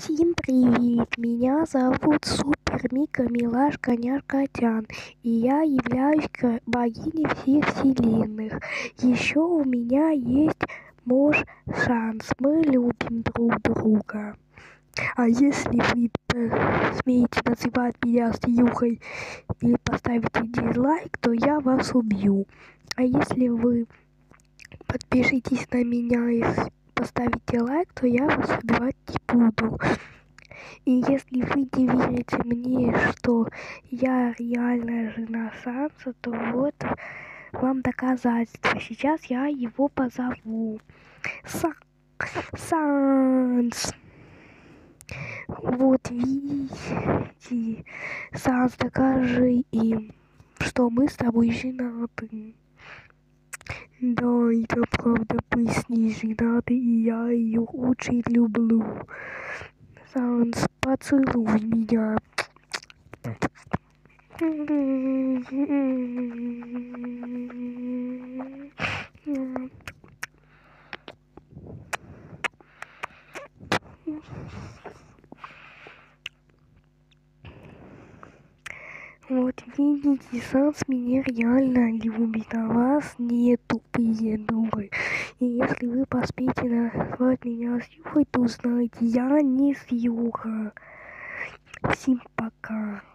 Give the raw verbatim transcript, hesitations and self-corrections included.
Всем привет! Меня зовут Супер Мика Милашка Няркотян, и я являюсь богиней всех вселенных. Еще у меня есть муж Шанс, мы любим друг друга. А если вы смеете называть меня Снюхой или поставите дизлайк, то я вас убью. А если вы подпишитесь на меня и поставите лайк, то я вас убивать не буду. И если вы не верите мне, что я реальная жена Санса, то вот вам доказательство. Сейчас я его позову. Са- Санс. Вот видите. Санс, докажи им, что мы с тобой женаты. Да, это правда, мы с ней женаты, и я ее очень люблю. Санс, поцелуй меня. Вот видите, Санс меня реально любит, а вас не тупые дуры. И если вы поспеете назвать меня Сьюхой, то знаете, я не Сьюха. Всем пока.